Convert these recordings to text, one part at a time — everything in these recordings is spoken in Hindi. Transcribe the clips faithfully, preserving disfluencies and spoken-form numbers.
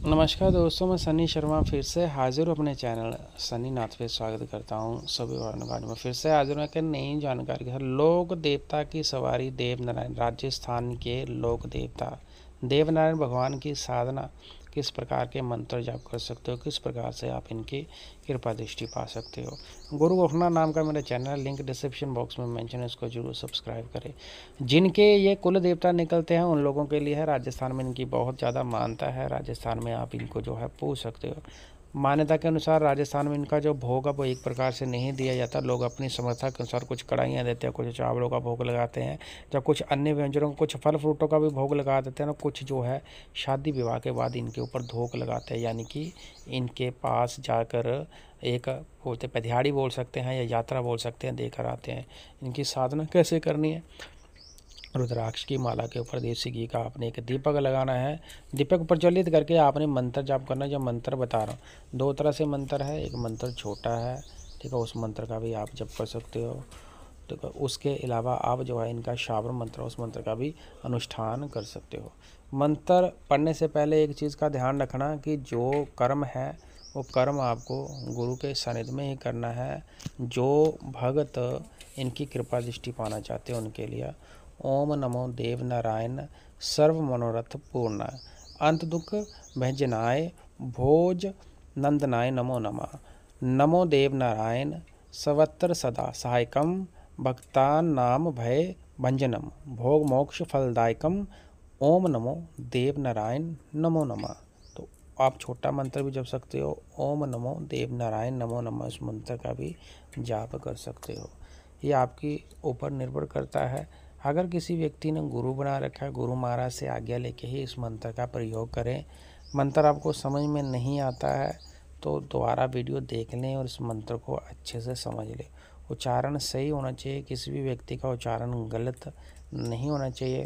नमस्कार दोस्तों, मैं सनी शर्मा फिर से हाजिर हूँ अपने चैनल सनी नाथ पे स्वागत करता हूँ सभी वालों में। फिर से हाजिर हूँ कि नई जानकारी के साथ लोक देवता की सवारी देवनारायण। राजस्थान के लोक देवता देवनारायण भगवान की साधना किस प्रकार के मंत्र जाप कर सकते हो, किस प्रकार से आप इनकी कृपा दृष्टि पा सकते हो। गुरु गोखना नाम का मेरा चैनल, लिंक डिस्क्रिप्शन बॉक्स में मेंशन है, इसको जरूर सब्सक्राइब करें। जिनके ये कुल देवता निकलते हैं उन लोगों के लिए है। राजस्थान में इनकी बहुत ज़्यादा मान्यता है। राजस्थान में आप इनको जो है पूछ सकते हो। मान्यता के अनुसार राजस्थान में इनका जो भोग है वो एक प्रकार से नहीं दिया जाता। लोग अपनी समर्था के अनुसार कुछ कढ़ाइयाँ देते हैं, कुछ चावलों का भोग लगाते हैं, या कुछ अन्य व्यंजनों, कुछ फल फ्रूटों का भी भोग लगा देते हैं ना। कुछ जो है शादी विवाह के बाद इनके ऊपर धोख लगाते हैं, यानी कि इनके पास जाकर एक बोलते पधियाड़ी बोल सकते हैं या यात्रा बोल सकते हैं, देकर आते हैं। इनकी साधना कैसे करनी है? रुद्राक्ष की माला के ऊपर देसी घी का आपने एक दीपक लगाना है। दीपक प्रज्वलित करके आपने मंत्र जाप करना है। जो मंत्र बता रहा हूँ, दो तरह से मंत्र है। एक मंत्र छोटा है, ठीक है, उस मंत्र का भी आप जप कर सकते हो। ठीक है, उसके अलावा आप जो है इनका श्रावण मंत्र, उस मंत्र का भी अनुष्ठान कर सकते हो। मंत्र पढ़ने से पहले एक चीज़ का ध्यान रखना कि जो कर्म है वो कर्म आपको गुरु के सानिध्य में ही करना है। जो भगत इनकी कृपा दृष्टि पाना चाहते हैं उनके लिए ओम नमो देव नारायण सर्व मनोरथ पूर्ण अंत दुख भंजनाय भोज नंदनाय नमो नमः। नमो देव नारायण सवत्र सदा सहायकम भक्तान नाम भय भंजनम भोग मोक्ष फलदायकम ओम नमो देव नारायण नमो नमः। तो आप छोटा मंत्र भी जप सकते हो। ओम नमो देव नारायण नमो नमः, इस मंत्र का भी जाप कर सकते हो। ये आपकी ऊपर निर्भर करता है। अगर किसी व्यक्ति ने गुरु बना रखा है, गुरु महाराज से आज्ञा लेके ही इस मंत्र का प्रयोग करें। मंत्र आपको समझ में नहीं आता है तो दोबारा वीडियो देख लें और इस मंत्र को अच्छे से समझ लें। उच्चारण सही होना चाहिए, किसी भी व्यक्ति का उच्चारण गलत नहीं होना चाहिए।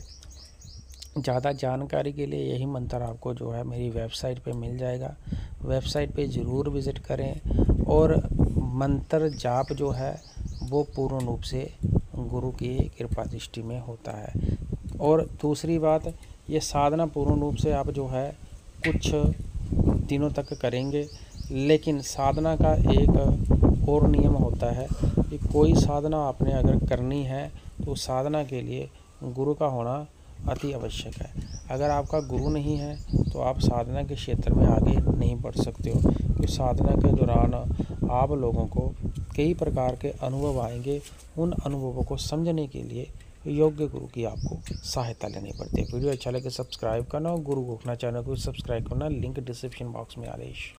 ज़्यादा जानकारी के लिए यही मंत्र आपको जो है मेरी वेबसाइट पे मिल जाएगा। वेबसाइट पे ज़रूर विज़िट करें। और मंत्र जाप जो है वो पूर्ण रूप से गुरु की कृपा दृष्टि में होता है। और दूसरी बात, ये साधना पूर्ण रूप से आप जो है कुछ दिनों तक करेंगे, लेकिन साधना का एक और नियम होता है कि कोई साधना आपने अगर करनी है तो साधना के लिए गुरु का होना अति आवश्यक है। अगर आपका गुरु नहीं है तो आप साधना के क्षेत्र में आगे नहीं बढ़ सकते हो, क्योंकि साधना के दौरान आप लोगों को कई प्रकार के अनुभव आएंगे। उन अनुभवों को समझने के लिए योग्य गुरु की आपको सहायता लेनी पड़ती है। वीडियो अच्छा लगे सब्सक्राइब करना और गुरु गोखना चैनल को सब्सक्राइब करना, लिंक डिस्क्रिप्शन बॉक्स में आदेश।